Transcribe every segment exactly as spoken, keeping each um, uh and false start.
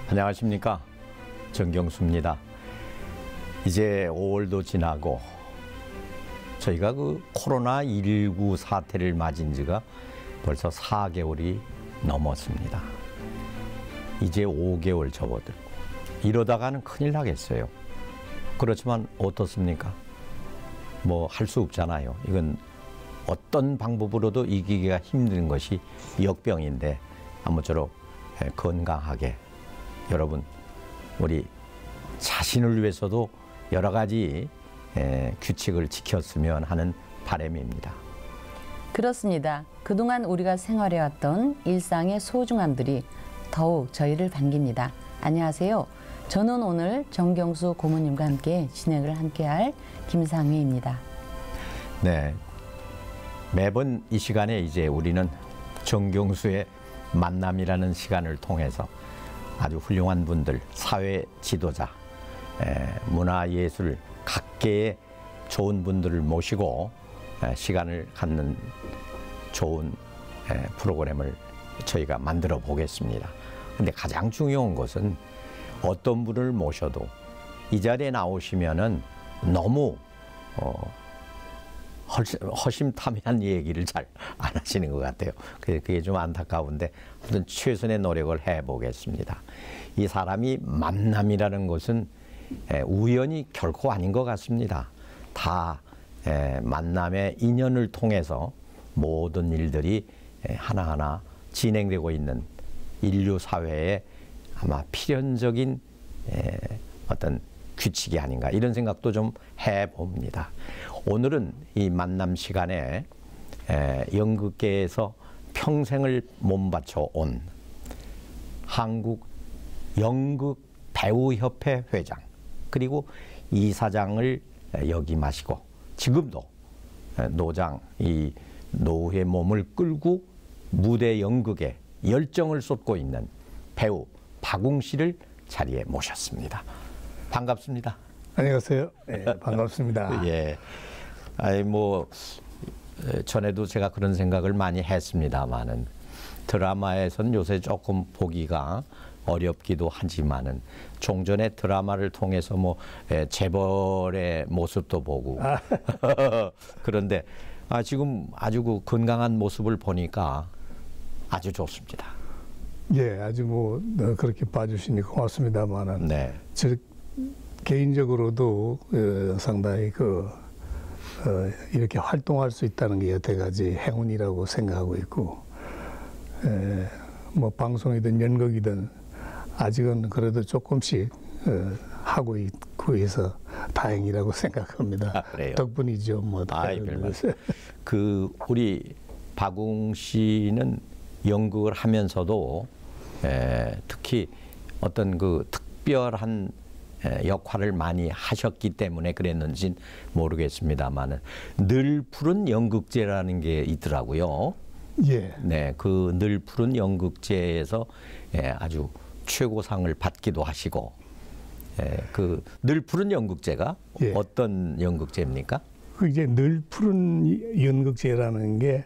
안녕하십니까, 정경수입니다. 이제 오월도 지나고 저희가 그 코로나 십구 사태를 맞은 지가 벌써 사 개월이 넘었습니다. 이제 오 개월 접어들고 이러다가는 큰일 나겠어요. 그렇지만 어떻습니까? 뭐 할 수 없잖아요. 이건 어떤 방법으로도 이기기가 힘든 것이 역병인데 아무쪼록 건강하게 여러분 우리 자신을 위해서도 여러 가지 규칙을 지켰으면 하는 바람입니다. 그렇습니다. 그동안 우리가 생활해왔던 일상의 소중함들이 더욱 저희를 반깁니다. 안녕하세요. 저는 오늘 정경수 고모님과 함께 진행을 함께할 김상휘입니다. 네, 매번 이 시간에 이제 우리는 정경수의 만남이라는 시간을 통해서 아주 훌륭한 분들, 사회 지도자, 에, 문화예술 각계의 좋은 분들을 모시고 에, 시간을 갖는 좋은 에, 프로그램을 저희가 만들어 보겠습니다. 근데 가장 중요한 것은 어떤 분을 모셔도 이 자리에 나오시면은 너무 어, 허심탄회한 얘기를 잘 안 하시는 것 같아요. 그게 좀 안타까운데 아무튼 최선의 노력을 해보겠습니다. 이 사람이 만남이라는 것은 우연이 결코 아닌 것 같습니다. 다 만남의 인연을 통해서 모든 일들이 하나하나 진행되고 있는 인류 사회의 아마 필연적인 어떤 규칙이 아닌가 이런 생각도 좀 해봅니다. 오늘은 이 만남 시간에 에, 연극계에서 평생을 몸바쳐 온 한국 연극배우협회 회장 그리고 이사장을 역임하시고 지금도 노장 이 노후의 몸을 끌고 무대 연극에 열정을 쏟고 있는 배우 박웅 씨를 자리에 모셨습니다. 반갑습니다. 안녕하세요. 네, 반갑습니다. 예. 아이 뭐 전에도 제가 그런 생각을 많이 했습니다만은 드라마에선 요새 조금 보기가 어렵기도 하지만은 종전에 드라마를 통해서 뭐 재벌의 모습도 보고 아. 그런데 아 지금 아주 그 건강한 모습을 보니까 아주 좋습니다. 예, 아주 뭐 그렇게 봐주시니 고맙습니다만은 네. 저 개인적으로도 어, 상당히 그 어, 이렇게 활동할 수 있다는 게 여태까지 행운이라고 생각하고 있고, 에, 뭐 방송이든 연극이든 아직은 그래도 조금씩 어, 하고 있고 해서 다행이라고 생각합니다. 아, 그래요? 덕분이죠. 뭐. 아이, 그 우리 박웅 씨는 연극을 하면서도 에, 특히 어떤 그 특별한 역할을 많이 하셨기 때문에 그랬는지 모르겠습니다만은 늘 푸른 연극제라는 게 있더라고요. 예. 네, 그 늘 푸른 연극제에서 아주 최고상을 받기도 하시고, 그 늘 푸른 연극제가 예. 어떤 연극제입니까? 그 이제 늘 푸른 연극제라는 게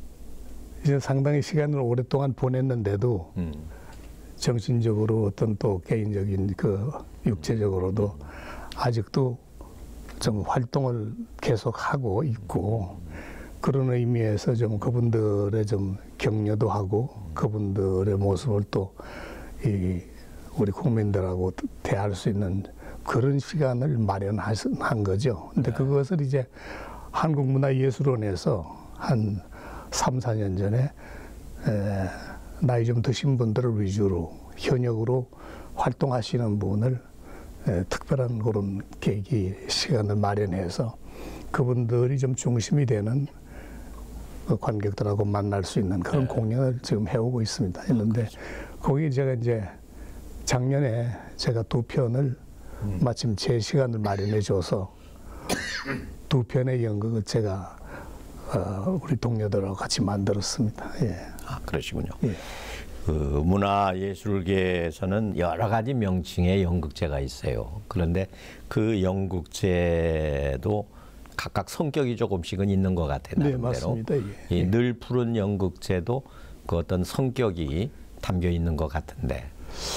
이제 상당히 시간을 오랫동안 보냈는데도. 음. 정신적으로 어떤 또 개인적인 그 육체적으로도 아직도 좀 활동을 계속하고 있고 그런 의미에서 좀 그분들의 좀 격려도 하고 그분들의 모습을 또 이 우리 국민들하고 대할 수 있는 그런 시간을 마련한 거죠. 근데 그것을 이제 한국문화예술원에서 한 삼, 사 년 전에 에 나이 좀 드신 분들을 위주로 현역으로 활동하시는 분을 에, 특별한 그런 계기 시간을 마련해서 그분들이 좀 중심이 되는 그 관객들하고 만날 수 있는 그런 네. 공연을 지금 해오고 있습니다. 했는데 아, 거기 제가 이제 작년에 제가 두 편을 음. 마침 제 시간을 마련해 줘서 두 편의 연극을 제가 어, 우리 동료들하고 같이 만들었습니다. 예. 아, 그러시군요. 예. 그 문화예술계에서는 여러 가지 명칭의 연극제가 있어요. 그런데 그 연극제도 각각 성격이 조금씩은 있는 것 같아요. 네, 맞습니다. 예. 이 늘 푸른 연극제도 그 어떤 성격이 담겨 있는 것 같은데.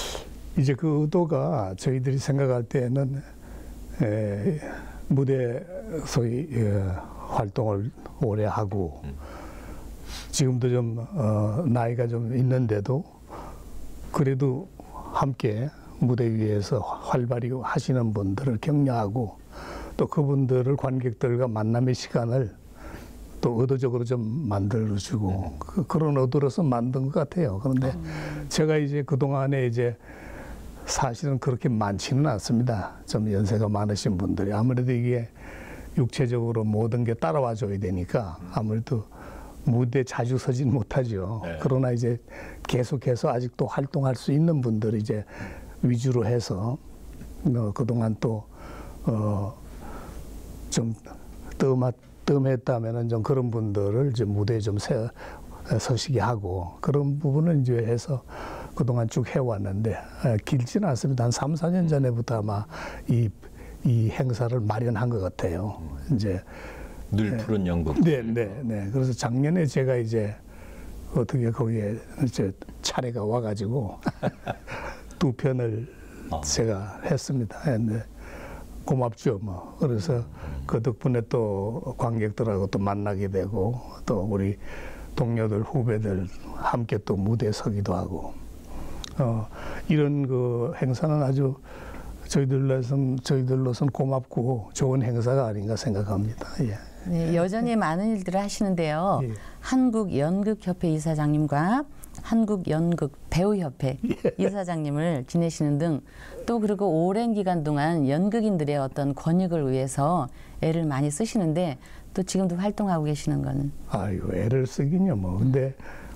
이제 그 의도가 저희들이 생각할 때는 에, 무대 소위 에, 활동을 오래 하고 음. 지금도 좀 어, 나이가 좀 있는데도 그래도 함께 무대 위에서 활발히 하시는 분들을 격려하고 또 그분들을 관객들과 만남의 시간을 또 의도적으로 좀 만들어주고 음. 그, 그런 의도로서 만든 것 같아요. 그런데 음. 제가 이제 그동안에 이제 사실은 그렇게 많지는 않습니다. 좀 연세가 많으신 분들이 아무래도 이게 육체적으로 모든 게 따라와 줘야 되니까 아무래도 무대 자주 서진 못하죠. 네. 그러나 이제 계속해서 아직도 활동할 수 있는 분들 이제 위주로 해서 어, 그동안 또 어, 좀 뜸하, 뜸했다면은 좀 그런 분들을 이제 무대에 좀 세, 서시게 하고 그런 부분을 이제 해서 그동안 쭉 해왔는데 에, 길지는 않습니다. 한 삼, 사 년 전에부터 아마 이, 이 행사를 마련한 것 같아요. 음. 이제 늘 푸른 연극. 네, 네, 네. 그래서 작년에 제가 이제 어떻게 거기에 이제 차례가 와가지고 두 편을 어. 제가 했습니다. 했는데 고맙죠, 뭐. 그래서 음. 그 덕분에 또 관객들하고 또 만나게 되고 또 우리 동료들, 후배들 함께 또 무대에 서기도 하고 어, 이런 그 행사는 아주 저희들로선 저희들로선 고맙고 좋은 행사가 아닌가 생각합니다. 예. 네, 여전히 많은 일들을 하시는데요. 예. 한국연극협회 이사장님과 한국연극배우협회 예. 이사장님을 지내시는 등 또 그리고 오랜 기간 동안 연극인들의 어떤 권익을 위해서 애를 많이 쓰시는데 또 지금도 활동하고 계시는 거는? 아이고, 애를 쓰긴요 뭐. 근데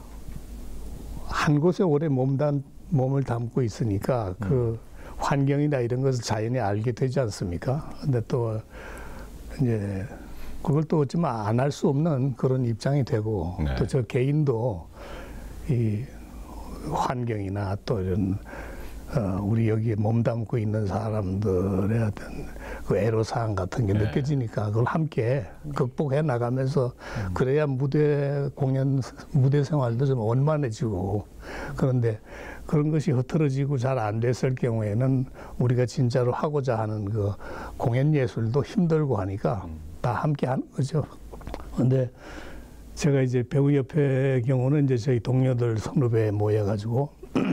한 곳에 오래 몸담, 몸을 담고 있으니까 음. 그 환경이나 이런 것을 자연히 알게 되지 않습니까? 근데 또 이제 그걸 또 어쩌면 안 할 수 없는 그런 입장이 되고 네. 또 저 개인도 이 환경이나 또 이런 어, 우리 여기에 몸담고 있는 사람들의 어떤 그 애로사항 같은 게 네. 느껴지니까 그걸 함께 극복해 나가면서 음. 그래야 무대 공연, 무대 생활도 좀 원만해지고 그런데 그런 것이 흐트러지고 잘 안 됐을 경우에는 우리가 진짜로 하고자 하는 그 공연 예술도 힘들고 하니까 음. 다 함께 하는 거죠. 근데 제가 이제 배우협회 경우는 이제 저희 동료들 선후배 모여가지고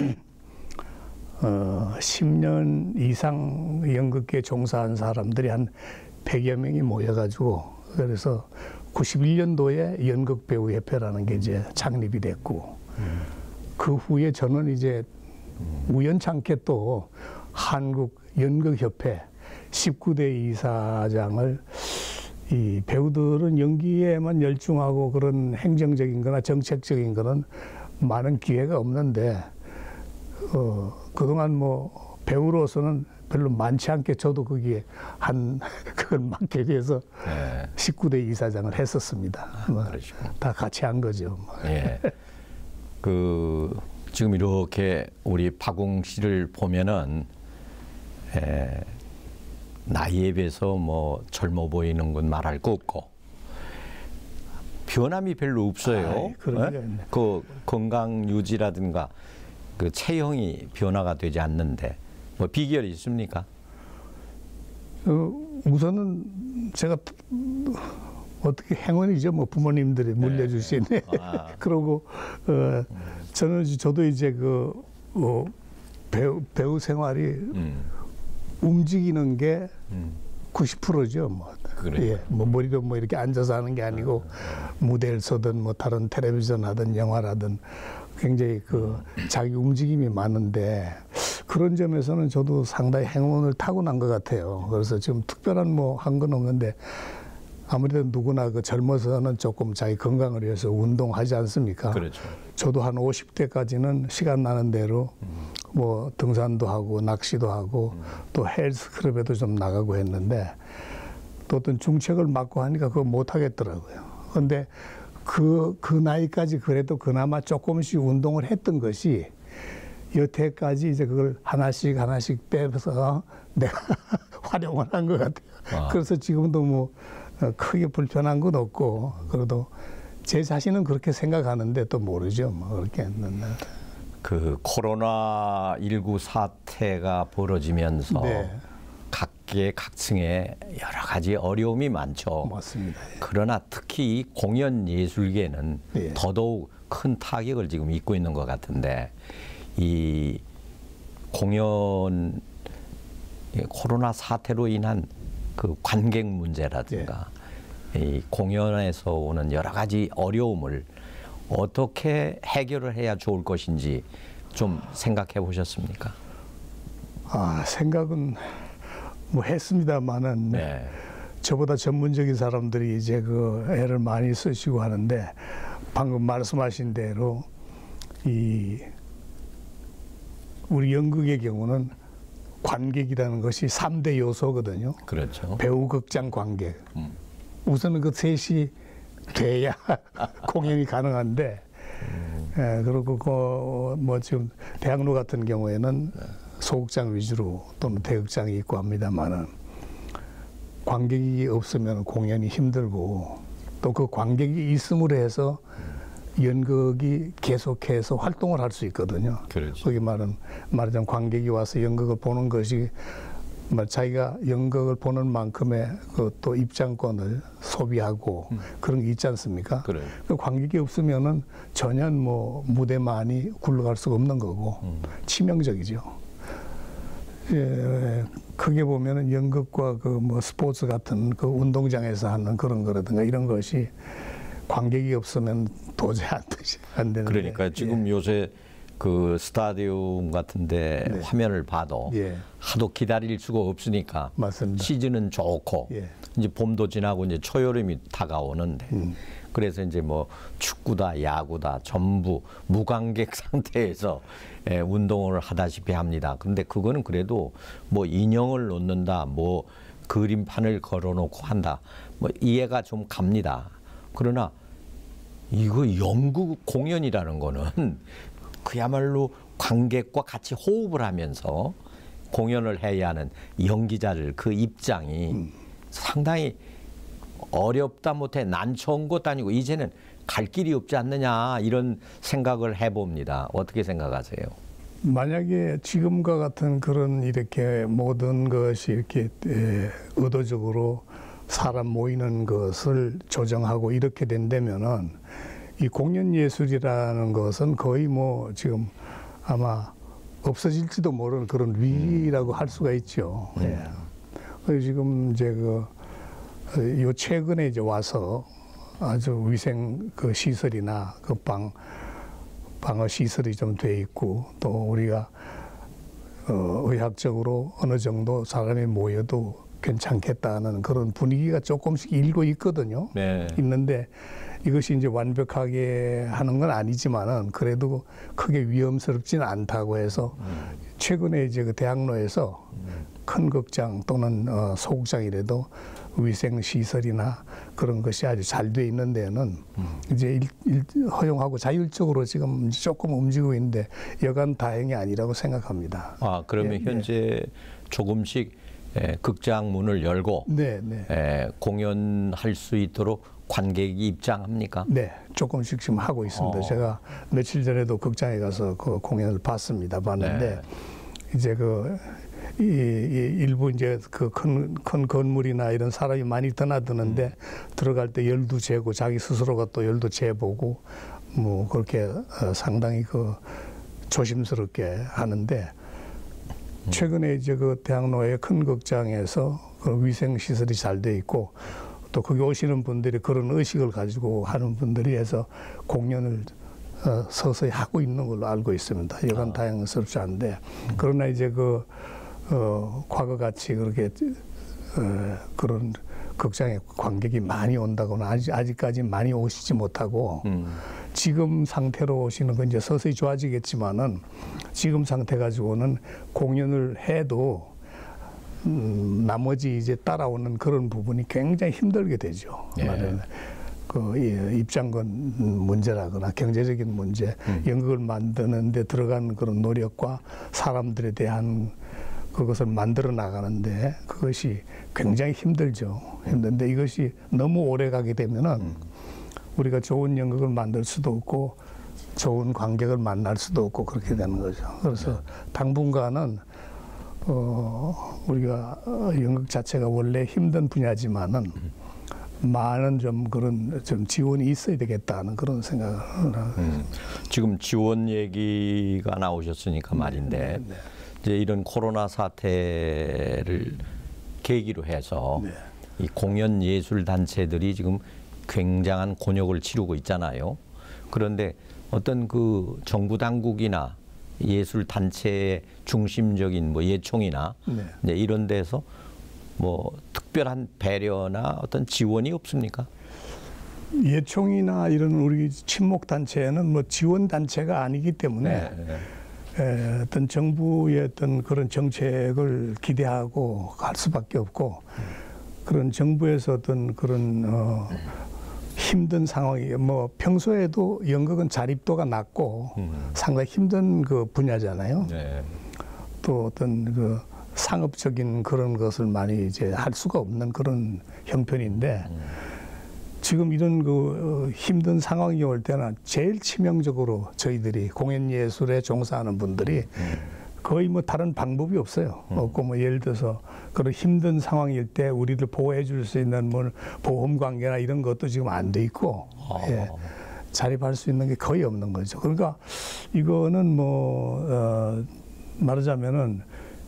어, 십 년 이상 연극계에 종사한 사람들이 한 백여 명이 모여가지고 그래서 구십일 년도에 연극배우협회라는 게 이제 창립이 됐고 음. 그 후에 저는 이제 음. 우연찮게 또 한국연극협회 십구 대 이사장을 이 배우들은 연기에만 열중하고 그런 행정적인 거나 정책적인 거는 많은 기회가 없는데 어, 그동안 뭐 배우로서는 별로 많지 않게 저도 거기에 한 그걸 맡게 돼서 네. 십구 대 이사장을 했었습니다. 뭐 다 같이 한 거죠. 뭐. 예. 그 지금 이렇게 우리 박웅 씨를 보면은 에, 나이에 비해서 뭐 젊어 보이는 건 말할 거 없고 변함이 별로 없어요. 아이, 그럼요. 그 건강 유지라든가 그 체형이 변화가 되지 않는데 뭐 비결이 있습니까? 어, 우선은 제가 어떻게 행운이죠. 뭐 부모님들이 물려주신. 네. 아. 그러고 어, 저는 저도 이제 그 어, 배우 배우 생활이 음. 움직이는 게 음. 구십 퍼센트죠. 뭐. 예, 뭐 머리도 뭐 이렇게 앉아서 하는 게 아니고 아. 무대를 서든 뭐 다른 텔레비전 하든 영화라든 굉장히 그 자기 움직임이 많은데 그런 점에서는 저도 상당히 행운을 타고난 것 같아요. 그래서 지금 특별한 뭐 한 건 없는데 아무래도 누구나 그 젊어서는 조금 자기 건강을 위해서 운동하지 않습니까? 그렇죠. 저도 한 오십 대까지는 시간 나는 대로 음. 뭐 등산도 하고 낚시도 하고 음. 또 헬스클럽에도 좀 나가고 했는데 또 어떤 중책을 맡고 하니까 그거 못 하겠더라고요. 근데 그, 그 나이까지 그래도 그나마 조금씩 운동을 했던 것이 여태까지 이제 그걸 하나씩 하나씩 빼서 내가 활용을 한 것 같아요. 아. 그래서 지금도 뭐 크게 불편한 건 없고 그래도 제 자신은 그렇게 생각하는데 또 모르죠. 뭐 그렇게 했는데. 그 코로나 일구 사태가 벌어지면서 네. 각계 각층에 여러 가지 어려움이 많죠. 맞습니다. 그러나 특히 이 공연 예술계는 예. 더더욱 큰 타격을 지금 입고 있는 것 같은데 이 공연 코로나 사태로 인한 그 관객 문제라든가 예. 이 공연에서 오는 여러 가지 어려움을 어떻게 해결을 해야 좋을 것인지 좀 생각해 보셨습니까? 아, 생각은 뭐 했습니다만은 네. 저보다 전문적인 사람들이 이제 그 애를 많이 쓰시고 하는데 방금 말씀하신 대로 이 우리 연극의 경우는 관객이라는 것이 삼 대 요소거든요. 그렇죠. 배우, 극장, 관객. 음. 우선은 그 셋이 돼야 공연이 가능한데, 음. 예, 그리고 그 뭐 지금 대학로 같은 경우에는 소극장 위주로 또는 대극장이 있고 합니다만은 관객이 없으면 공연이 힘들고 또 그 관객이 있음으로 해서 연극이 계속해서 활동을 할 수 있거든요. 그렇죠. 거기 말은 말하자면 관객이 와서 연극을 보는 것이 자기가 연극을 보는 만큼의 그 또 입장권을 소비하고 음. 그런 게 있지 않습니까? 그래. 그 관객이 없으면은 전혀 뭐 무대만이 굴러갈 수가 없는 거고 음. 치명적이죠. 예, 크게 보면은 연극과 그 뭐 스포츠 같은 그 운동장에서 하는 그런 거라든가 이런 것이 관객이 없으면 도저히 안, 되지, 안 되는데. 그러니까 지금 예. 요새 그 스타디움 같은데 네. 화면을 봐도 예. 하도 기다릴 수가 없으니까 맞습니다. 시즌은 좋고 예. 이제 봄도 지나고 이제 초여름이 다가오는데 음. 그래서 이제 뭐 축구다 야구다 전부 무관객 상태에서 예, 운동을 하다시피 합니다. 근데 그거는 그래도 뭐 인형을 놓는다 뭐 그림판을 걸어놓고 한다 뭐 이해가 좀 갑니다. 그러나 이거 연극 공연이라는 거는 그야말로 관객과 같이 호흡을 하면서 공연을 해야 하는 연기자들 그 입장이 음. 상당히 어렵다 못해 난처한 것도 아니고 이제는 갈 길이 없지 않느냐 이런 생각을 해봅니다. 어떻게 생각하세요? 만약에 지금과 같은 그런 이렇게 모든 것이 이렇게 에, 의도적으로 사람 모이는 것을 조정하고 이렇게 된다면은 이 공연 예술이라는 것은 거의 뭐 지금 아마 없어질지도 모르는 그런 위기라고 할 수가 있죠. 음. 예. 그래서 지금 이제 그 요 최근에 이제 와서 아주 위생 그 시설이나 그 방 방어 시설이 좀 돼 있고 또 우리가 어, 의학적으로 어느 정도 사람이 모여도 괜찮겠다는 그런 분위기가 조금씩 일고 있거든요. 네. 있는데 이것이 이제 완벽하게 하는 건 아니지만은 그래도 크게 위험스럽지는 않다고 해서 음. 최근에 이제 그 대학로에서 음. 큰 극장 또는 어, 소극장이라도 위생 시설이나 그런 것이 아주 잘 돼 있는 데는 음. 이제 일, 일, 허용하고 자율적으로 지금 조금 움직이고 있는데 여간 다행이 아니라고 생각합니다. 아 그러면 예, 현재 예. 조금씩 예, 극장 문을 열고 네, 네. 예, 공연할 수 있도록 관객이 입장합니까? 네, 조금씩 지금 하고 있습니다. 어. 제가 며칠 전에도 극장에 가서 그 공연을 봤습니다. 봤는데 네. 이제 그 이, 이 일부 이제 그 큰 큰 건물이나 이런 사람이 많이 드나드는데 음. 들어갈 때 열도 재고 자기 스스로가 또 열도 재보고 뭐 그렇게 어, 상당히 그 조심스럽게 하는데 음. 최근에 이제 그 대학로의 큰 극장에서 그 위생 시설이 잘 돼 있고 또 거기 오시는 분들이 그런 의식을 가지고 하는 분들이 해서 공연을 어, 서서히 하고 있는 걸로 알고 있습니다. 여간 아. 다양스럽지 않은데 음. 그러나 이제 그 어, 과거같이 그렇게 어, 그런 극장에 관객이 많이 온다고는 아직, 아직까지 많이 오시지 못하고 음. 지금 상태로 오시는 건 이제 서서히 좋아지겠지만은 지금 상태 가지고는 공연을 해도 음, 나머지 이제 따라오는 그런 부분이 굉장히 힘들게 되죠. 예. 말하자면 그 입장권 문제라거나 경제적인 문제, 음. 연극을 만드는 데 들어간 그런 노력과 사람들에 대한 그것을 만들어 나가는데 그것이 굉장히 힘들죠. 힘든데 이것이 너무 오래 가게 되면은 음. 우리가 좋은 연극을 만들 수도 없고 좋은 관객을 만날 수도 없고 그렇게 되는 거죠. 그래서 당분간은 어, 우리가 연극 자체가 원래 힘든 분야지만은 많은 좀 그런 좀 지원이 있어야 되겠다는 그런 생각을 합니다. 음, 지금 지원 얘기가 나오셨으니까 말인데 네, 네. 이제 이런 코로나 사태를 계기로 해서 네. 이 공연 예술 단체들이 지금 굉장한 곤욕을 치르고 있잖아요. 그런데 어떤 그 정부 당국이나 예술 단체의 중심적인 뭐 예총이나 네. 이제 이런 데서 뭐 특별한 배려나 어떤 지원이 없습니까? 예총이나 이런 우리 친목 단체는 뭐 지원 단체가 아니기 때문에 네, 네. 에, 어떤 정부의 어떤 그런 정책을 기대하고 갈 수밖에 없고 그런 정부에서 어떤 그런 어, 힘든 상황이 뭐 평소에도 연극은 자립도가 낮고 음. 상당히 힘든 그 분야잖아요. 네. 또 어떤 그 상업적인 그런 것을 많이 이제 할 수가 없는 그런 형편인데 음. 지금 이런 그 힘든 상황이 올 때는 제일 치명적으로 저희들이 공연 예술에 종사하는 분들이 음. 거의 뭐 다른 방법이 없어요. 음. 없고 뭐 예를 들어서 그런 힘든 상황일 때 우리를 보호해 줄 수 있는 뭐 보험 관계나 이런 것도 지금 안 돼 있고 아. 예, 자립할 수 있는 게 거의 없는 거죠. 그러니까 이거는 뭐 어, 말하자면은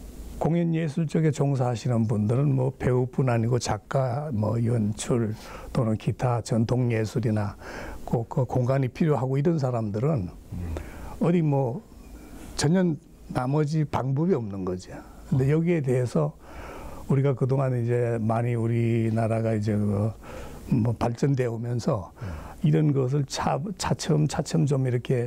공연 예술 쪽에 종사하시는 분들은 뭐 배우뿐 아니고 작가, 뭐 연출 또는 기타 전통 예술이나 그, 그 공간이 필요하고 이런 사람들은 음. 어디 뭐 전혀 나머지 방법이 없는 거죠. 근데 여기에 대해서 우리가 그동안 이제 많이 우리나라가 이제 그 뭐 발전되어 오면서 이런 것을 차, 차츰 차츰 좀 이렇게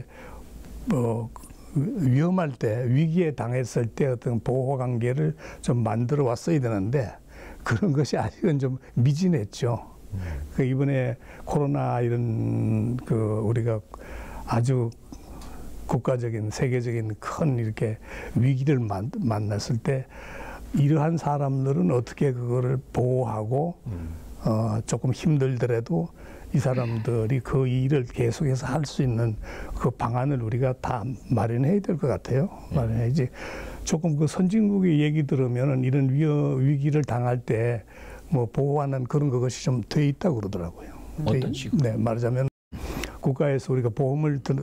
뭐 위험할 때, 위기에 당했을 때 어떤 보호 관계를 좀 만들어 왔어야 되는데 그런 것이 아직은 좀 미진했죠. 음. 그 이번에 코로나 이런 그 우리가 아주 국가적인 세계적인 큰 이렇게 위기를 만, 만났을 때 이러한 사람들은 어떻게 그거를 보호하고 음. 어, 조금 힘들더라도 이 사람들이 그 일을 계속해서 할 수 있는 그 방안을 우리가 다 마련해야 될 것 같아요. 마련해야지. 조금 그 선진국의 얘기 들으면은 이런 위, 위기를 당할 때 뭐 보호하는 그런 것이 좀 돼 있다고 그러더라고요. 어떤 식으로? 네, 말하자면 국가에서 우리가 보험을 드,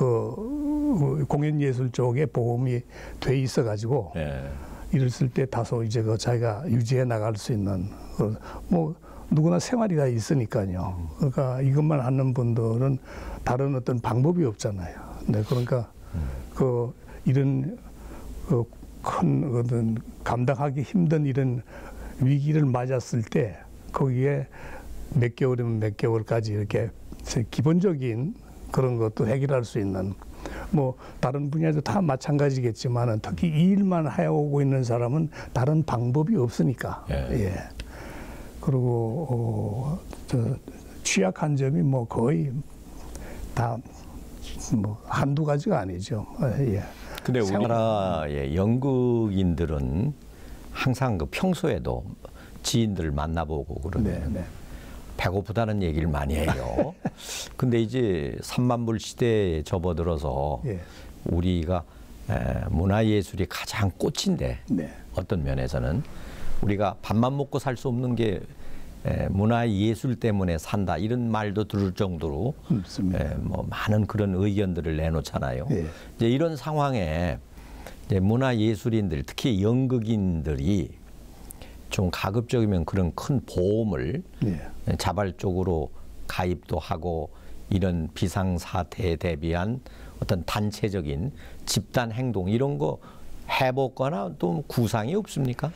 그 공연 예술 쪽에 보험이 돼 있어 가지고 네. 이랬을 때 다소 이제 그 자기가 유지해 나갈 수 있는 그 뭐 누구나 생활이 다 있으니까요. 그러니까 이것만 하는 분들은 다른 어떤 방법이 없잖아요. 네, 그러니까 그 이런 그 큰 어떤 감당하기 힘든 이런 위기를 맞았을 때 거기에 몇 개월이면 몇 개월까지 이렇게 기본적인 그런 것도 해결할 수 있는 뭐 다른 분야도 다 마찬가지겠지만은 특히 이 일만 해오고 있는 사람은 다른 방법이 없으니까. 예. 예. 그리고 어, 저 취약한 점이 뭐 거의 다 뭐 한두 가지가 아니죠. 예. 근데 우리나라의 연극인들은 항상 그 평소에도 지인들을 만나보고 그러면 네, 네. 배고프다는 얘기를 많이 해요. 근데 이제 삼만불 시대에 접어들어서 예. 우리가 문화예술이 가장 꽃인데 네. 어떤 면에서는 우리가 밥만 먹고 살 수 없는 게 문화예술 때문에 산다 이런 말도 들을 정도로 에, 뭐 많은 그런 의견들을 내놓잖아요. 예. 이제 이런 상황에 이제 문화예술인들 특히 연극인들이 좀 가급적이면 그런 큰 보험을 예. 자발적으로 가입도 하고 이런 비상사태에 대비한 어떤 단체적인 집단 행동 이런 거 해보거나 또 구상이 없습니까?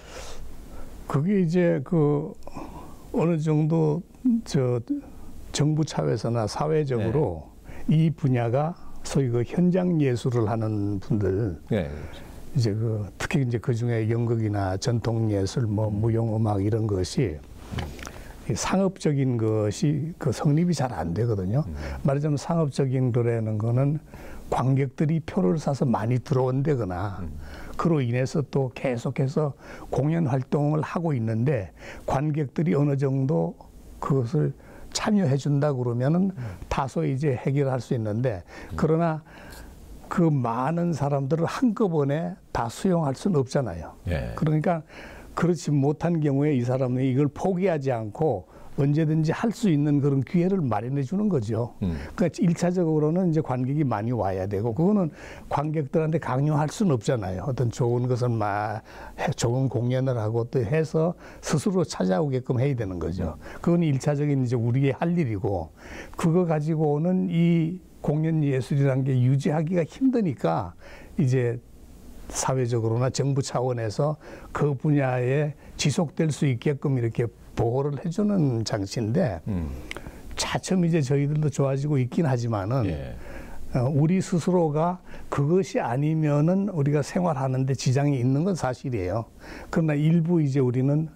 그게 이제 그 어느 정도 저 정부 차원에서나 사회적으로 네. 이 분야가 소위 그 현장 예술을 하는 분들 네. 이제 그 특히 이제 그 중에 연극이나 전통 예술, 뭐 음. 무용 음악 이런 것이 음. 상업적인 것이 그 성립이 잘 안 되거든요. 음. 말하자면 상업적인 거라는 거는 관객들이 표를 사서 많이 들어온다거나 음. 그로 인해서 또 계속해서 공연 활동을 하고 있는데 관객들이 어느 정도 그것을 참여해 준다 그러면은 다소 이제 해결할 수 있는데, 그러나 그 많은 사람들을 한꺼번에 다 수용할 수는 없잖아요. 예. 그러니까 그렇지 못한 경우에 이 사람이 이걸 포기하지 않고 언제든지 할 수 있는 그런 기회를 마련해 주는 거죠. 음. 그러니까 일차적으로는 이제 관객이 많이 와야 되고, 그거는 관객들한테 강요할 수는 없잖아요. 어떤 좋은 것을 막 좋은 공연을 하고 또 해서 스스로 찾아오게끔 해야 되는 거죠. 그건 일차적인 이제 우리의 할 일이고, 그거 가지고 오는 이 공연 예술이라는 게 유지하기가 힘드니까 이제 사회적으로나 정부 차원에서 그 분야에 지속될 수 있게끔 이렇게 보호를 해주는 장치인데, 음. 차츰 이제 저희들도 좋아지고 있긴 하지만은 예. 어, 우리 스스로가 그것이 아니면은 우리가 생활하는데 지장이 있는 건 사실이에요. 그러나 일부 이제 우리는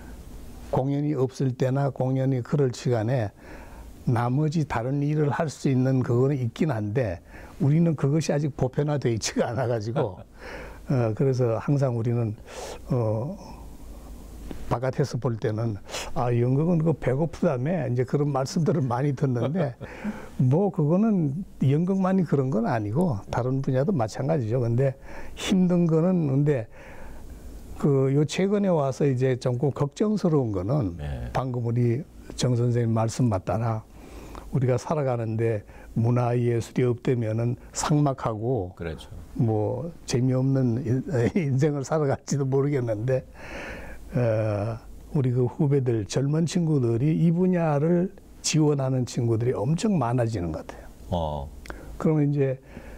공연이 없을 때나 공연이 그럴 시간에 나머지 다른 일을 할 수 있는 그거는 있긴 한데, 우리는 그것이 아직 보편화되어 있지가 않아 가지고 어, 그래서 항상 우리는 어, 바깥에서 볼 때는 아, 연극은 그 배고프다며 이제 그런 말씀들을 많이 듣는데, 뭐 그거는 연극만이 그런 건 아니고 다른 분야도 마찬가지죠. 근데 힘든 거는, 근데 그 요 최근에 와서 이제 조금 걱정스러운 거는 네. 방금 우리 정 선생님 말씀 맞다나 우리가 살아가는데 문화예술이 없다면은 삭막하고 그렇죠. 뭐 재미없는 인생을 살아갈지도 모르겠는데, 어, 우리 그 후배들, 젊은 친구들이 이 분야를 지원하는 친구들이 엄청 많아지는 것 같아요. 어. 그러면 이제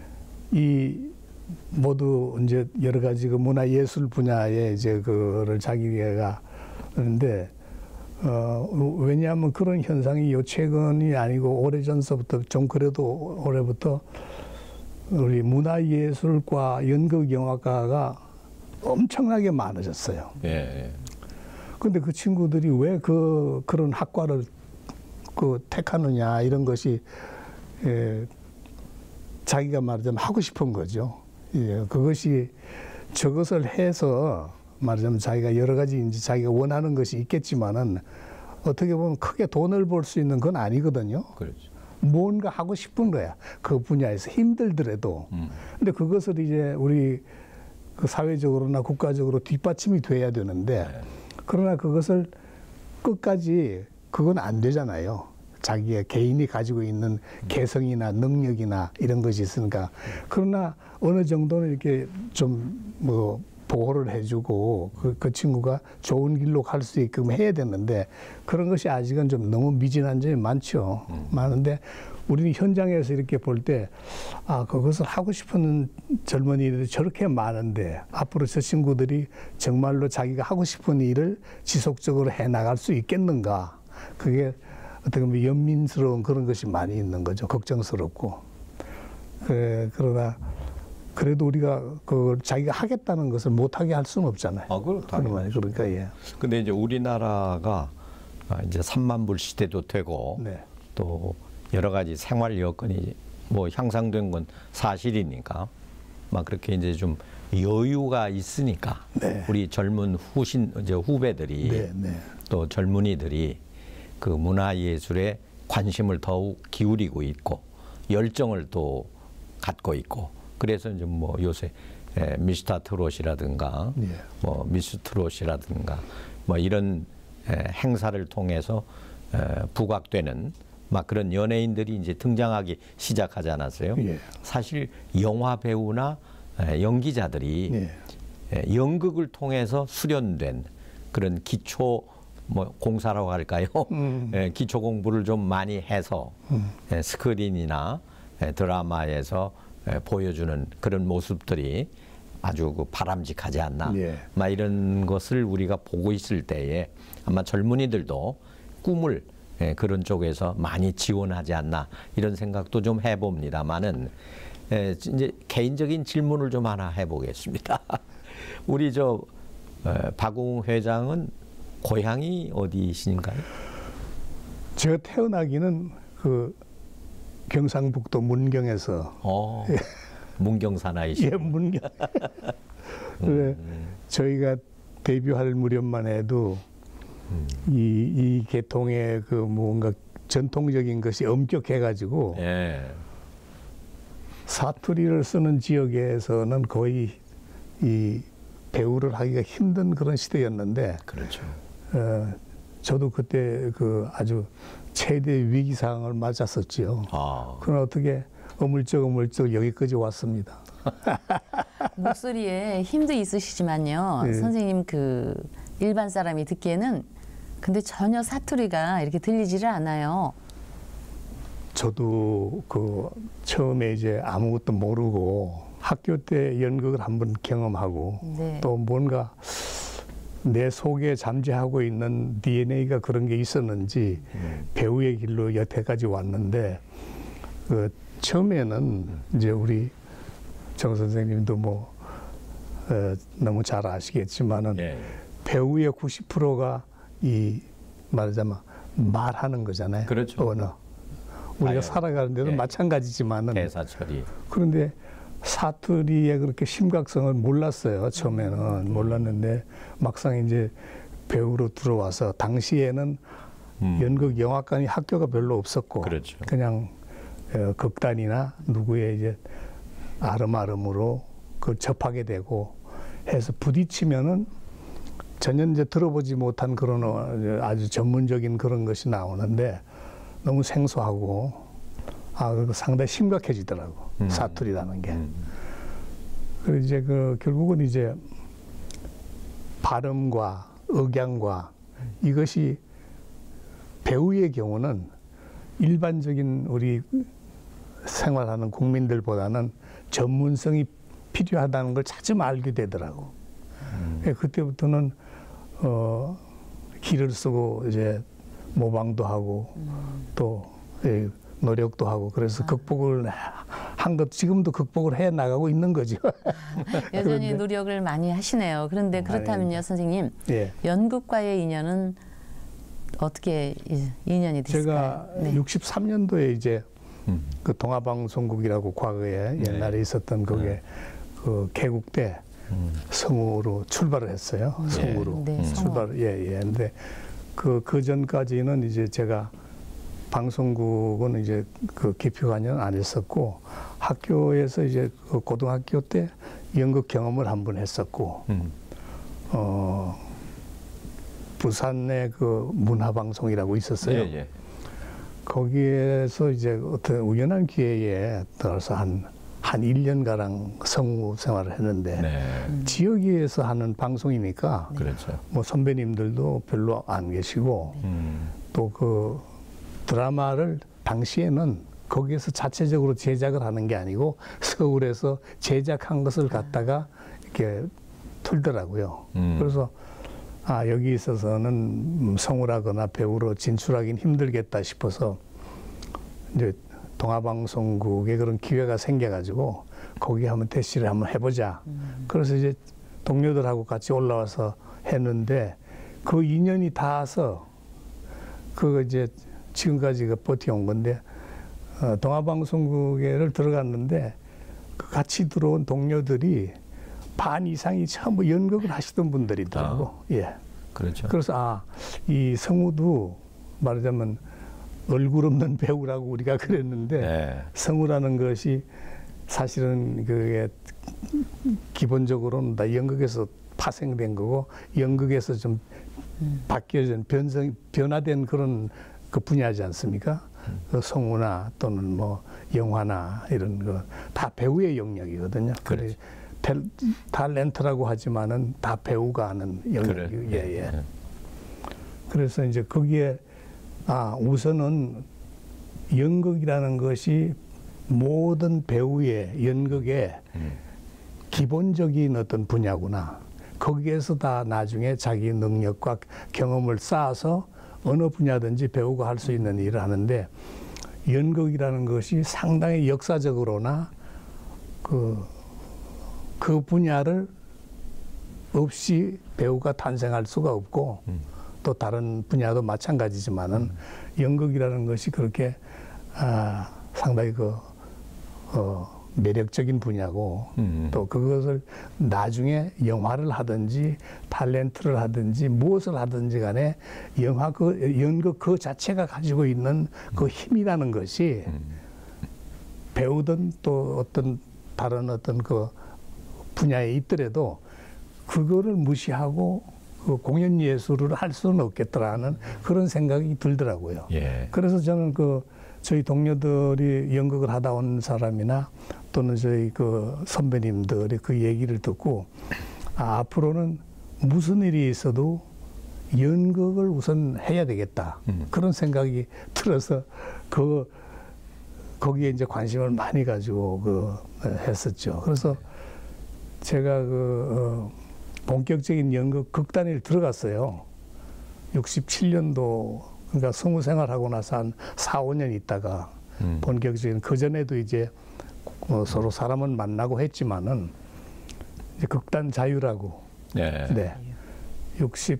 이 모두 이제 여러 가지 그 문화예술 분야에 이제 그거를 자기가 하는데, 어, 왜냐하면 그런 현상이 요 최근이 아니고 오래전서부터 좀 그래도 올해부터 우리 문화예술과 연극영화과가 엄청나게 많아졌어요. 예. 근데 그 친구들이 왜 그 그런 학과를 그 택하느냐, 이런 것이 예, 자기가 말하자면 하고 싶은 거죠. 예, 그것이 저것을 해서 말하자면 자기가 여러 가지 이제 자기가 원하는 것이 있겠지만은 어떻게 보면 크게 돈을 벌 수 있는 건 아니거든요. 그렇죠. 뭔가 하고 싶은 거야. 그 분야에서 힘들더라도. 음. 근데 그것을 이제 우리 그 사회적으로나 국가적으로 뒷받침이 돼야 되는데, 네. 그러나 그것을 끝까지 그건 안 되잖아요. 자기의 개인이 가지고 있는 개성이나 능력이나 이런 것이 있으니까. 그러나 어느 정도는 이렇게 좀 뭐 보호를 해주고 그, 그 친구가 좋은 길로 갈 수 있게끔 해야 되는데, 그런 것이 아직은 좀 너무 미진한 점이 많죠. 음. 많은데 우리는 현장에서 이렇게 볼 때, 아, 그것을 하고 싶은 젊은이들이 저렇게 많은데 앞으로 저 친구들이 정말로 자기가 하고 싶은 일을 지속적으로 해 나갈 수 있겠는가. 그게 어떻게 보면 연민스러운 그런 것이 많이 있는 거죠. 걱정스럽고. 그, 그러나 그래도 우리가 그 자기가 하겠다는 것을 못하게 할 수는 없잖아요. 아, 그럼 당연히. 그러니까 예. 근데 이제 우리나라가 이제 삼만 불 시대도 되고 네. 또 여러 가지 생활 여건이 뭐 향상된 건 사실이니까 막 그렇게 이제 좀 여유가 있으니까 네. 우리 젊은 후신 이제 후배들이 네, 네. 또 젊은이들이 그 문화예술에 관심을 더욱 기울이고 있고 열정을 또 갖고 있고, 그래서 이제 뭐 요새 에, 미스터 트롯이라든가 예. 뭐 미스 트롯이라든가 뭐 이런 에, 행사를 통해서 에, 부각되는 막 그런 연예인들이 이제 등장하기 시작하지 않았어요. 예. 사실 영화 배우나 에, 연기자들이 예. 에, 연극을 통해서 수련된 그런 기초 뭐 공사라고 할까요? 음. 에, 기초 공부를 좀 많이 해서 음. 에, 스크린이나 에, 드라마에서 에, 보여주는 그런 모습들이 아주 그 바람직하지 않나. 예. 막 이런 것을 우리가 보고 있을 때에 아마 젊은이들도 꿈을 에, 그런 쪽에서 많이 지원하지 않나 이런 생각도 좀 해봅니다만은 에, 이제 개인적인 질문을 좀 하나 해보겠습니다. 우리 저 에, 박웅 회장은 고향이 어디신가요? 제가 태어나기는 그 경상북도 문경에서. 어, 문경 사나이시. 예, 문경. 그 저희가 데뷔할 무렵만 해도 음. 이, 이 계통의 그 뭔가 전통적인 것이 엄격해가지고 예. 사투리를 쓰는 지역에서는 거의 이 배우를 하기가 힘든 그런 시대였는데, 그렇죠. 어, 저도 그때 그 아주 최대 위기 상황을 맞았었지요. 아. 그건 어떻게 어물쩍 어물쩍 여기까지 왔습니다. 목소리에 힘도 있으시지만요. 네. 선생님 그 일반 사람이 듣기에는 근데 전혀 사투리가 이렇게 들리지를 않아요. 저도 그 처음에 이제 아무것도 모르고 학교 때 연극을 한번 경험하고 네. 또 뭔가 내 속에 잠재하고 있는 디엔에이가 그런 게 있었는지 음. 배우의 길로 여태까지 왔는데, 그 처음에는 이제 우리 정 선생님도 뭐 어, 너무 잘 아시겠지만은 예. 배우의 구십 퍼센트가 이 말하자면 말하는 거잖아요. 그렇죠. 언어. 우리가 아유, 살아가는데도 예. 마찬가지지만은 대사 처리. 그런데 사투리의 그렇게 심각성을 몰랐어요. 처음에는 몰랐는데 막상 이제 배우로 들어와서 당시에는 음. 연극 영화관이 학교가 별로 없었고 그렇죠. 그냥 어, 극단이나 누구의 이제 아름아름으로 그걸 접하게 되고 해서 부딪히면은 전혀 이제 들어보지 못한 그런 어, 아주 전문적인 그런 것이 나오는데 너무 생소하고 아, 그리고 상당히 심각해지더라고. 음. 사투리라는 게. 음. 그리고 이제 그 결국은 이제 발음과 억양과 이것이 배우의 경우는 일반적인 우리 생활하는 국민들보다는 전문성이 필요하다는 걸 차츰 알게 되더라고. 음. 그때부터는 어, 기를 쓰고 이제 모방도 하고 음. 또 예, 노력도 하고 그래서 아. 극복을 한 것 지금도 극복을 해 나가고 있는 거죠. 여전히 그런데- 노력을 많이 하시네요. 그런데 그렇다면요, 선생님, 예. 연극과의 인연은 어떻게 이- 인연이 됐을까요? 제가 육십삼 년도에 이제 음. 그 동아방송국이라고 과거에 네. 옛날에 있었던 그게 그 개국 때 음. 성우로 출발을 했어요. 네. 성우로 네, 음. 성우. 출발. 예, 예. 근데 그, 그 전까지는 이제 제가 방송국은 이제 그 기표관여는 안 했었고 학교에서 이제 그 고등학교 때 연극 경험을 한번 했었고 음. 어, 부산에 그 문화방송이라고 있었어요. 예, 예. 거기에서 이제 어떤 우연한 기회에 들어서 한, 한 일 년가량 성우 생활을 했는데 네. 지역에서 하는 방송이니까 그렇죠. 뭐 선배님들도 별로 안 계시고 음. 또 그 드라마를 당시에는 거기에서 자체적으로 제작을 하는 게 아니고 서울에서 제작한 것을 갖다가 이렇게 틀더라고요. 음. 그래서 아, 여기 있어서는 성우라거나 배우로 진출하기는 힘들겠다 싶어서 이제 동아방송국에 그런 기회가 생겨가지고 거기 한번 테스트를 한번 해보자. 음. 그래서 이제 동료들하고 같이 올라와서 했는데 그 인연이 닿아서 그거 이제 지금까지 그 버텨온 건데 어, 동아방송국에를 들어갔는데 그 같이 들어온 동료들이 반 이상이 전부 연극을 하시던 분들이더라고. 아. 예. 그렇죠. 그래서 아, 이 성우도 말하자면 얼굴 없는 배우라고 우리가 그랬는데 네. 성우라는 것이 사실은 그게 기본적으로는 다 연극에서 파생된 거고 연극에서 좀 음. 바뀌어진 변성 변화된 그런 그 분야지 않습니까? 그 성우나 또는 뭐 영화나 이런 거 다 배우의 영역이거든요. 그렇죠. 그래 탤런트라고 하지만은 다 배우가 하는 영역. 그래. 예, 예. 네. 그래서 이제 거기에 아 우선은 연극이라는 것이 모든 배우의 연극의 음. 기본적인 어떤 분야구나. 거기에서 다 나중에 자기 능력과 경험을 쌓아서 어느 분야든지 배우가 할 수 있는 일을 하는데 연극이라는 것이 상당히 역사적으로나 그, 그 분야를 없이 배우가 탄생할 수가 없고 음. 또 다른 분야도 마찬가지지만은 음. 연극이라는 것이 그렇게 아, 상당히 그 어, 매력적인 분야고 음. 또 그것을 나중에 영화를 하든지 탤런트를 하든지 무엇을 하든지 간에 영화 그 연극 그 자체가 가지고 있는 그 힘이라는 것이 음. 배우든 또 어떤 다른 어떤 그 분야에 있더라도 그거를 무시하고 그 공연 예술을 할 수는 없겠더라는 그런 생각이 들더라고요. 예. 그래서 저는 그 저희 동료들이 연극을 하다 온 사람이나 또는 저희 그 선배님들의 그 얘기를 듣고 아, 앞으로는 무슨 일이 있어도 연극을 우선 해야 되겠다. 음. 그런 생각이 들어서 그 거기에 이제 관심을 많이 가지고 그 했었죠. 그래서 제가 그 어, 본격적인 연극 극단에 들어갔어요. 육십칠 년도 그러니까 성우 생활하고 나서 한 사, 오 년 있다가 음. 본격적인 그 전에도 이제 어, 서로 사람은 만나고 했지만은 이제 극단 자유라고 네. 네. 육십,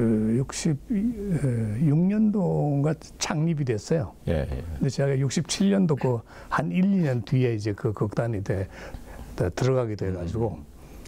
육십육 년도인가 창립이 됐어요. 예, 예. 근데 제가 육십칠 년도 그 한 일, 이 년 뒤에 이제 그 극단이 돼, 들어가게 돼가지고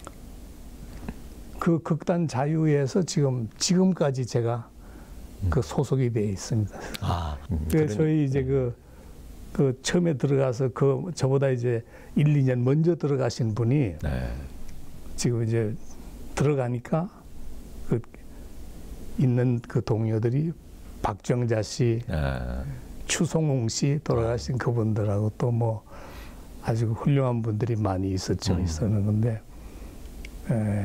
그 극단 자유에서 지금, 지금까지 제가 그 소속이 돼 있습니다. 아, 음, 그래서 저희 이제 그, 그 처음에 들어가서 그 저보다 이제 일, 이 년 먼저 들어가신 분이 네. 지금 이제 들어가니까 그 있는 그 동료들이 박정자 씨, 네. 추송웅 씨 돌아가신 그분들하고 또 뭐 아주 훌륭한 분들이 많이 있었죠. 음. 있었는데 에,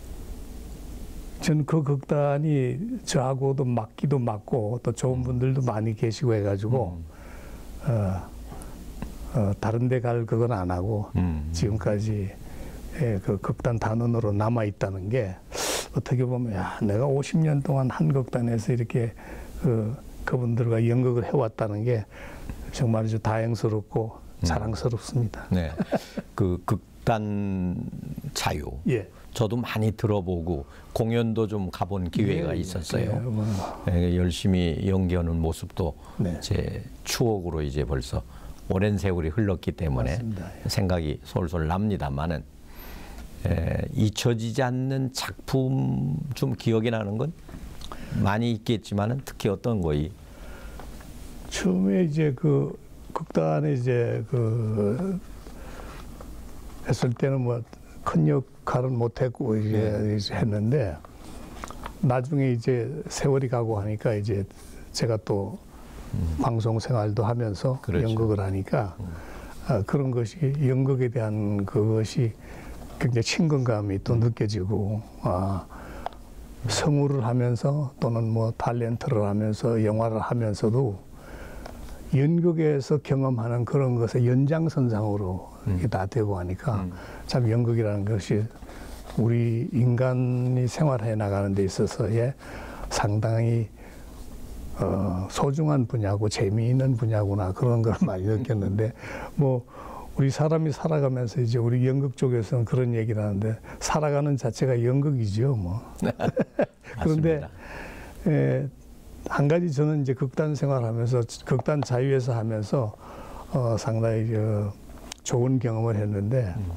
저는 그 극단이 저하고도 맞기도 맞고 또 좋은 분들도 많이 계시고 해가지고 음. 어, 어, 다른 데 갈 그건 안 하고 음. 지금까지 예, 그 극단 단원으로 남아 있다는 게 어떻게 보면 야, 내가 오십 년 동안 한 극단에서 이렇게 그 그분들과 연극을 해왔다는 게 정말 아주 다행스럽고 음. 자랑스럽습니다. 네. 그 극단 자유. 예. 저도 많이 들어보고 공연도 좀 가본 기회가 예, 있었어요. 예, 뭐. 예, 열심히 연기하는 모습도 네. 제 추억으로 이제 벌써 오랜 세월이 흘렀기 때문에 맞습니다. 예. 생각이 솔솔 납니다만은 에, 잊혀지지 않는 작품 좀 기억이 나는 건 많이 있겠지만은 특히 어떤 거이 처음에 이제 그 극단에 이제 그 했을 때는 뭐 큰 역할은 못했고 이제 네. 했는데 나중에 이제 세월이 가고 하니까 이제 제가 또 음. 방송 생활도 하면서 그렇죠. 연극을 하니까 음. 아, 그런 것이 연극에 대한 그것이 굉장히 친근감이 또 느껴지고 아, 성우를 하면서 또는 뭐 탤런트를 하면서 영화를 하면서도 연극에서 경험하는 그런 것의 연장선상으로 음. 이게 다 되고 하니까 음. 참 연극이라는 것이 우리 인간이 생활해 나가는 데 있어서의 상당히 어, 소중한 분야고 재미있는 분야구나 그런 걸 많이 느꼈는데 뭐 우리 사람이 살아가면서 이제 우리 연극 쪽에서는 그런 얘기를 하는데 살아가는 자체가 연극이지요 뭐. 그런데 에, 한 가지 저는 이제 극단 생활하면서 극단 자유에서 하면서 어, 상당히 저, 좋은 경험을 했는데 음.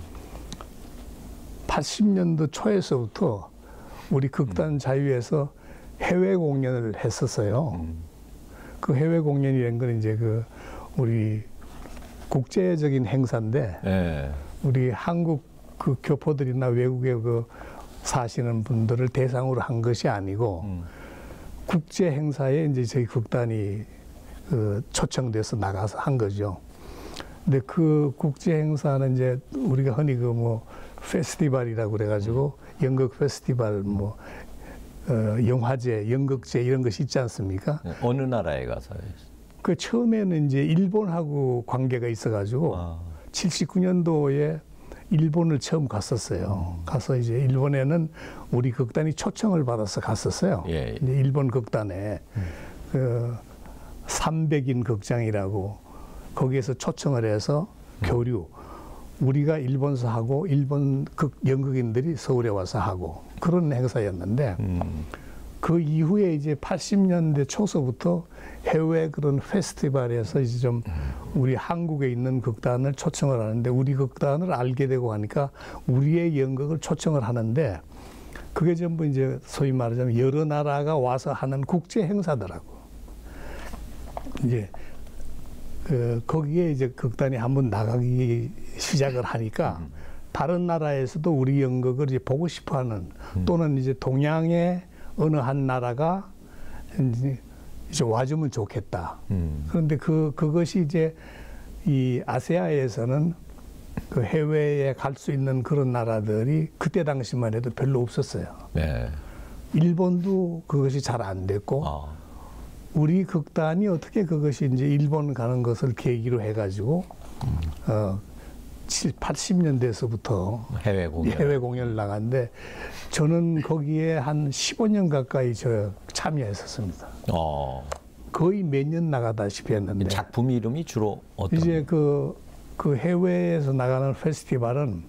팔십 년도 초에서부터 우리 극단 음. 자유에서 해외 공연을 했었어요. 음. 그 해외 공연이라는 건 이제 그 우리 국제적인 행사인데 네. 우리 한국 그 교포들이나 외국에 그 사시는 분들을 대상으로 한 것이 아니고 음. 국제 행사에 이제 저희 극단이 그 초청돼서 나가서 한 거죠. 근데 그 국제 행사는 이제 우리가 흔히 그 뭐 페스티벌이라고 그래가지고 음. 연극 페스티벌 뭐 어, 영화제, 연극제 이런 것이 있지 않습니까? 네, 어느 나라에 가서? 그 처음에는 이제 일본하고 관계가 있어가지고 아. 칠십구 년도에 일본을 처음 갔었어요. 음. 가서 이제 일본에는 우리 극단이 초청을 받아서 갔었어요. 예, 예. 이제 일본 극단에 음. 그 삼백 인 극장이라고 거기에서 초청을 해서 음. 교류. 우리가 일본서 하고 일본 극 연극인들이 서울에 와서 하고 그런 행사였는데 음. 그 이후에 이제 팔십 년대 초서부터 해외 그런 페스티벌에서 이제 좀 우리 한국에 있는 극단을 초청을 하는데 우리 극단을 알게 되고 하니까 우리의 연극을 초청을 하는데 그게 전부 이제 소위 말하자면 여러 나라가 와서 하는 국제 행사더라고. 이제 그 거기에 이제 극단이 한번 나가기 시작을 하니까 다른 나라에서도 우리 연극을 이제 보고 싶어하는 또는 이제 동양의 어느 한 나라가 이제 이제 와주면 좋겠다. 음. 그런데 그 그것이 이제 이 아세아에서는 그 해외에 갈 수 있는 그런 나라들이 그때 당시만 해도 별로 없었어요. 네. 일본도 그것이 잘 안 됐고 아. 우리 극단이 어떻게 그것이 이제 일본 가는 것을 계기로 해가지고 음. 어, 칠, 팔십 년대에서부터 해외 공연 해외 공연을 나갔는데 저는 거기에 한 십오 년 가까이 저 참여했었습니다. 어. 거의 매년 나가다시피 했는데 작품 이름이 주로 어떤? 이제 그, 그 해외에서 나가는 페스티벌은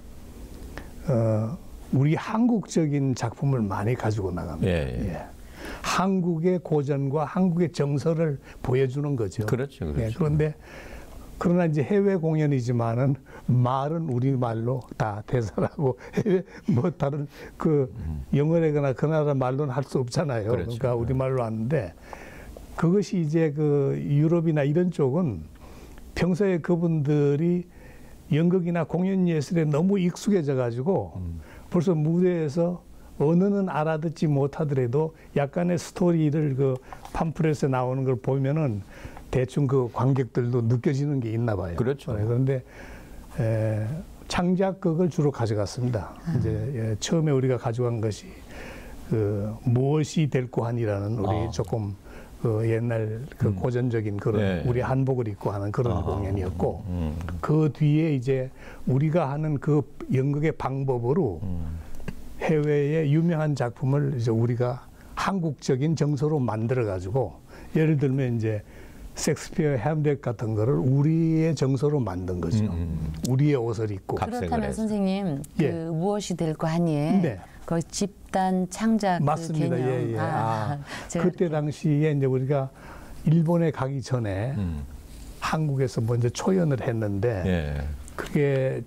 어, 우리 한국적인 작품을 많이 가지고 나갑니다. 예, 예. 예. 한국의 고전과 한국의 정서를 보여주는 거죠. 그렇죠, 그렇죠. 예, 그런데 그러나 이제 해외 공연이지만은 말은 우리 말로 다 대사라고 해외 뭐 다른 그 영어래거나 그 나라 말로는 할 수 없잖아요. 그렇죠. 그러니까 우리 말로 하는데 그것이 이제 그 유럽이나 이런 쪽은 평소에 그분들이 연극이나 공연 예술에 너무 익숙해져 가지고 음. 벌써 무대에서 언어는 알아듣지 못하더라도 약간의 스토리를 그 팜플렛에 나오는 걸 보면은 대충 그 관객들도 느껴지는 게 있나 봐요. 그렇죠. 그런데 에, 창작극을 주로 가져갔습니다. 아. 이제 예, 처음에 우리가 가져간 것이 그 무엇이 될고 하니라는 우리 아. 조금 그 옛날 그 음. 고전적인 그런 네. 우리 한복을 입고 하는 그런 아. 공연이었고 음. 그 뒤에 이제 우리가 하는 그 연극의 방법으로 음. 해외의 유명한 작품을 이제 우리가 한국적인 정서로 만들어 가지고 예를 들면 이제 섹스피어 햄릿 같은 거를 우리의 정서로 만든 거죠. 음. 우리의 옷을 입고. 그렇다면 선생님 그 예. 무엇이 될고 하니에 네. 그 집단 창작 맞습니다. 그 개념. 예, 예. 아, 아, 그때 당시에 이제 우리가 일본에 가기 전에 음. 한국에서 먼저 초연을 했는데 예. 그게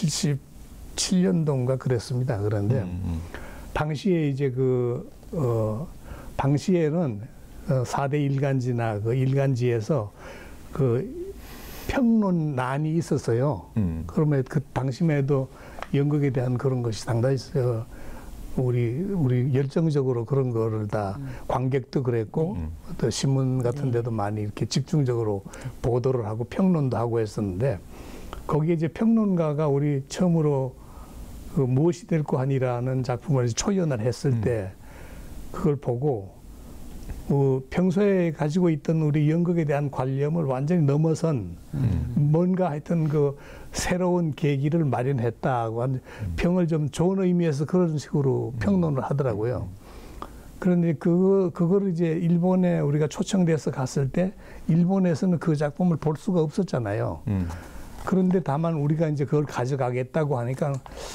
칠십칠 년도인가 그랬습니다. 그런데 음, 음. 당시에 이제 그 어, 당시에는 사 대 일간지나 그 일간지에서 그 평론란이 있었어요. 음. 그러면 그 당시에도 연극에 대한 그런 것이 상당히 우리 우리 열정적으로 그런 거를 다 음. 관객도 그랬고 음. 또 신문 같은 데도 많이 이렇게 집중적으로 보도를 하고 평론도 하고 했었는데 거기에 이제 평론가가 우리 처음으로 그 무엇이 될고 하니라는 작품을 초연을 했을 음. 때 그걸 보고 어, 평소에 가지고 있던 우리 연극에 대한 관념을 완전히 넘어선 음. 뭔가 하여튼 그 새로운 계기를 마련했다고 한 평을 좀 좋은 의미에서 그런 식으로 평론을 하더라고요. 그런데 그거, 그거를 이제 일본에 우리가 초청돼서 갔을 때 일본에서는 그 작품을 볼 수가 없었잖아요. 음. 그런데 다만 우리가 이제 그걸 가져가겠다고 하니까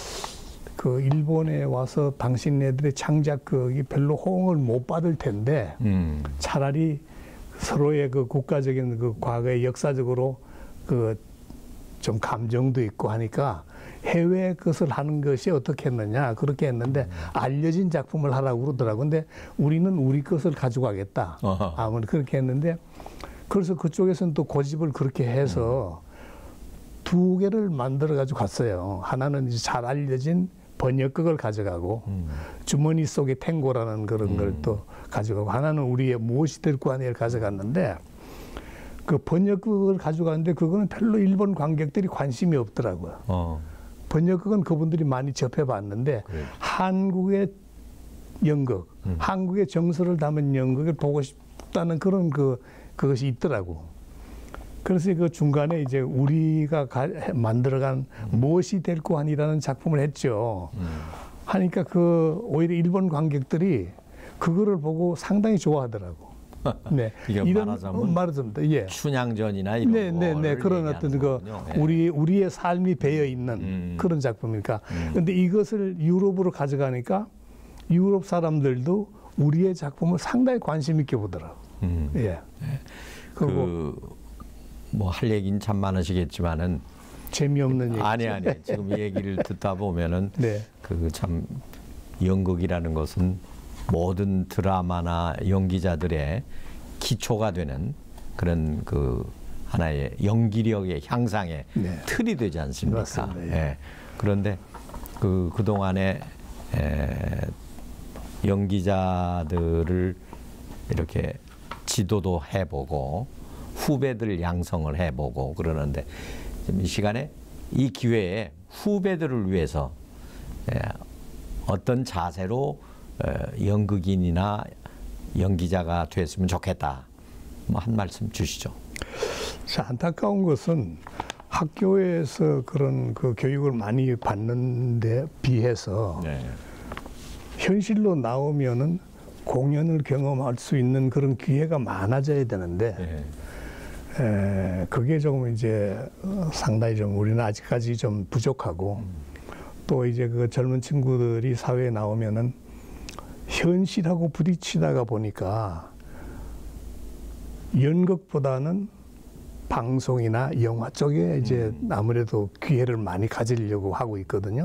그 일본에 와서 당신네들의 창작극이 별로 호응을 못 받을 텐데 음. 차라리 서로의 그 국가적인 그 과거의 역사적으로 그 좀 감정도 있고 하니까 해외 것을 하는 것이 어떻게 했느냐 그렇게 했는데 알려진 작품을 하라고 그러더라고요. 근데 우리는 우리 것을 가지고 가겠다. 아무튼 그렇게 했는데 그래서 그쪽에서는 또 고집을 그렇게 해서 음. 두 개를 만들어 가지고 갔어요. 하나는 이제 잘 알려진 번역극을 가져가고 음. 주머니 속에 탱고라는 그런 음. 걸 또 가져가고 하나는 우리의 무엇이 될고 하니를 가져갔는데 그 번역극을 가져갔는데 그거는 별로 일본 관객들이 관심이 없더라고요. 어. 번역극은 그분들이 많이 접해봤는데 그래. 한국의 연극, 음. 한국의 정서를 담은 연극을 보고 싶다는 그런 그 그것이 있더라고. 그래서 그 중간에 이제 우리가 가, 만들어간 음. 무엇이 될고 하니라는 작품을 했죠. 음. 하니까 그 오히려 일본 관객들이 그거를 보고 상당히 좋아하더라고. 네, 이런 말하자면 말하자면 예. 춘향전이나 이런 네, 네, 네. 그런 어떤 그 네. 우리 우리의 삶이 배어 있는 음. 그런 작품이니까. 그런데 음. 이것을 유럽으로 가져가니까 유럽 사람들도 우리의 작품을 상당히 관심 있게 보더라고. 음. 예. 그리고 그 뭐 할 얘기는 참 많으시겠지만은 재미없는 얘기. 아니 아니 지금 이 얘기를 듣다 보면은 네. 그 참 연극이라는 것은 모든 드라마나 연기자들의 기초가 되는 그런 그 하나의 연기력의 향상의 네. 틀이 되지 않습니까? 맞습니다. 예. 예. 그런데 그 그동안에 에, 연기자들을 이렇게 지도도 해보고 후배들 양성을 해보고 그러는데 이 시간에 이 기회에 후배들을 위해서 에, 어떤 자세로 에, 연극인이나 연기자가 됐으면 좋겠다. 뭐 한 말씀 주시죠. 자, 안타까운 것은 학교에서 그런 그 교육을 많이 받는데 비해서 네. 현실로 나오면은 공연을 경험할 수 있는 그런 기회가 많아져야 되는데 네. 에, 그게 조금 이제 상당히 좀 우리는 아직까지 좀 부족하고 음. 또 이제 그 젊은 친구들이 사회에 나오면은 현실하고 부딪히다가 보니까 연극보다는 방송이나 영화 쪽에 이제 음. 아무래도 기회를 많이 가지려고 하고 있거든요.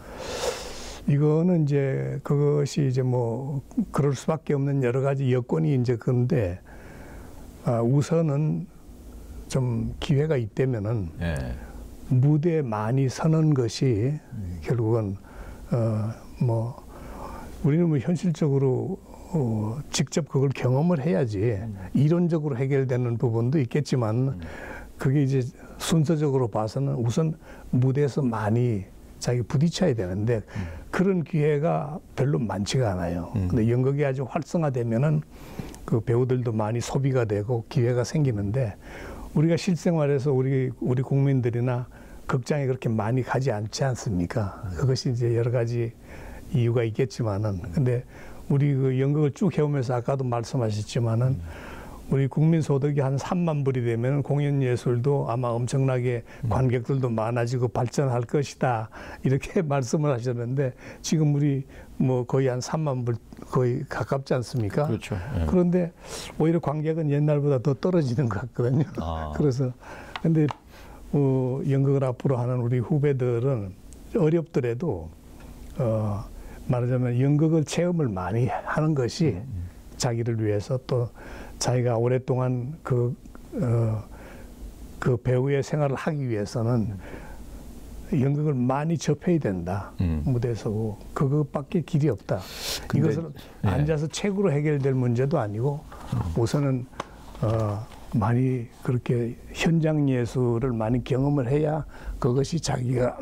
이거는 이제 그것이 이제 뭐 그럴 수밖에 없는 여러 가지 여건이 이제 그런데 아, 우선은 좀 기회가 있다면은 네. 무대에 많이 서는 것이 음. 결국은 어 뭐 우리는 뭐 현실적으로 어 직접 그걸 경험을 해야지 음. 이론적으로 해결되는 부분도 있겠지만 음. 그게 이제 순서적으로 봐서는 우선 무대에서 많이 자기 부딪혀야 되는데 음. 그런 기회가 별로 많지가 않아요. 음. 근데 연극이 아주 활성화되면은 그 배우들도 많이 소비가 되고 기회가 생기는데 우리가 실생활에서 우리 우리 국민들이나 극장에 그렇게 많이 가지 않지 않습니까? 음. 그것이 이제 여러 가지 이유가 있겠지만은 근데 우리 그 연극을 쭉 해오면서 아까도 말씀하셨지만은 음. 우리 국민 소득이 한 삼만 불이 되면 공연 예술도 아마 엄청나게 음. 관객들도 많아지고 발전할 것이다 이렇게 말씀을 하셨는데 지금 우리 뭐 거의 한 삼만 불 거의 가깝지 않습니까? 그렇죠. 예. 그런데 오히려 관객은 옛날보다 더 떨어지는 것 같거든요. 아. 그래서 근데 어, 연극을 앞으로 하는 우리 후배들은 어렵더라도 어, 말하자면 연극을 체험을 많이 하는 것이 음. 자기를 위해서 또 자기가 오랫동안 그, 어, 그 배우의 생활을 하기 위해서는 연극을 많이 접해야 된다. 음. 무대에서 그것밖에 길이 없다. 근데, 이것은 네. 앉아서 책으로 해결될 문제도 아니고 음. 우선은 어, 많이 그렇게 현장 예술을 많이 경험을 해야 그것이 자기가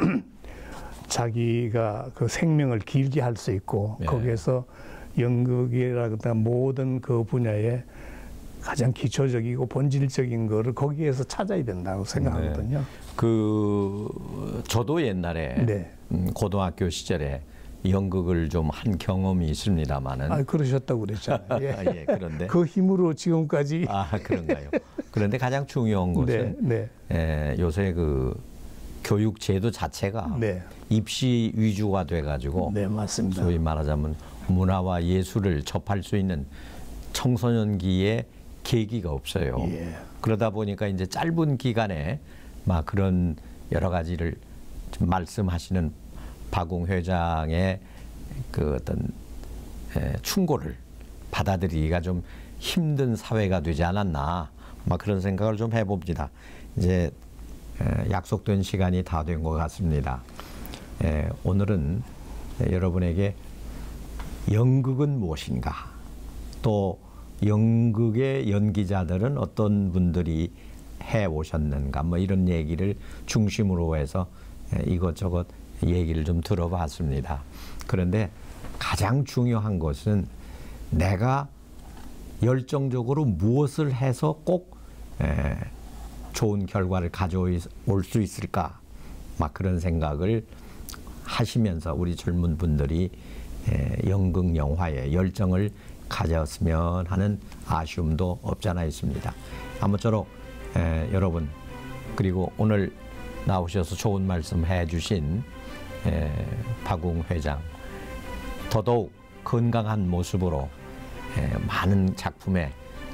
자기가 그 생명을 길게 할 수 있고 네. 거기에서 연극이라든가 모든 그 분야에 가장 기초적이고 본질적인 거를 거기에서 찾아야 된다고 생각하거든요. 네. 그 저도 옛날에 네. 음, 고등학교 시절에 연극을 좀 한 경험이 있습니다만은. 아 그러셨다고 그랬잖아요. 예. 아, 예, 그런데 그 힘으로 지금까지. 아 그런가요? 그런데 가장 중요한 것은 네, 네. 에, 요새 그 교육 제도 자체가 네. 입시 위주가 돼가지고 네, 맞습니다. 소위 말하자면 문화와 예술을 접할 수 있는 청소년기에 계기가 없어요. 예. 그러다 보니까 이제 짧은 기간에 막 그런 여러 가지를 좀 말씀하시는 박웅 회장의 그 어떤 에, 충고를 받아들이기가 좀 힘든 사회가 되지 않았나 막 그런 생각을 좀 해봅니다. 이제 에, 약속된 시간이 다 된 것 같습니다. 에, 오늘은 에, 여러분에게 연극은 무엇인가 또 연극의 연기자들은 어떤 분들이 해 오셨는가 뭐 이런 얘기를 중심으로 해서 이것저것 얘기를 좀 들어봤습니다. 그런데 가장 중요한 것은 내가 열정적으로 무엇을 해서 꼭 에, 좋은 결과를 가져올 수 있을까 막 그런 생각을 하시면서 우리 젊은 분들이 에, 연극 영화에 열정을 가졌으면 하는 아쉬움도 없지 않아 있습니다. 아무쪼록 에, 여러분 그리고 오늘 나오셔서 좋은 말씀 해주신 에, 박웅 회장 더더욱 건강한 모습으로 에, 많은 작품에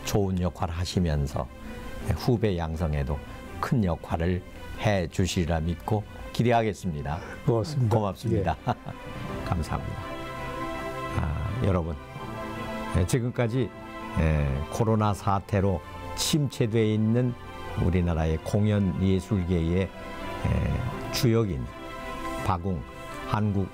좋은 역할을 하시면서 후배 양성에도 큰 역할을 해 주시리라 믿고 기대하겠습니다. 고맙습니다. 고맙습니다. 예. 감사합니다. 아, 여러분, 지금까지 코로나 사태로 침체되어 있는 우리나라의 공연 예술계의 주역인 박웅 한국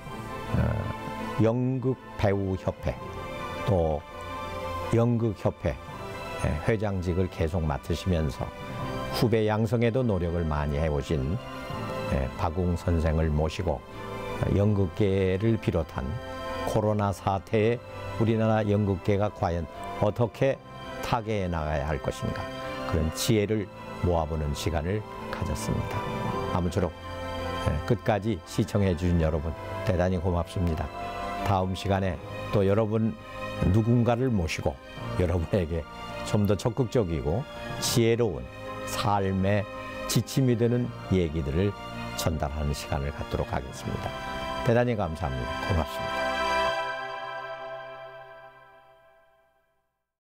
연극배우협회 또 연극협회 회장직을 계속 맡으시면서 후배 양성에도 노력을 많이 해오신 박웅 선생을 모시고 연극계를 비롯한 코로나 사태에 우리나라 연극계가 과연 어떻게 타개해 나가야 할 것인가, 그런 지혜를 모아보는 시간을 가졌습니다. 아무쪼록 끝까지 시청해 주신 여러분 대단히 고맙습니다. 다음 시간에 또 여러분 누군가를 모시고 여러분에게 좀 더 적극적이고 지혜로운 삶의 지침이 되는 얘기들을 전달하는 시간을 갖도록 하겠습니다. 대단히 감사합니다. 고맙습니다.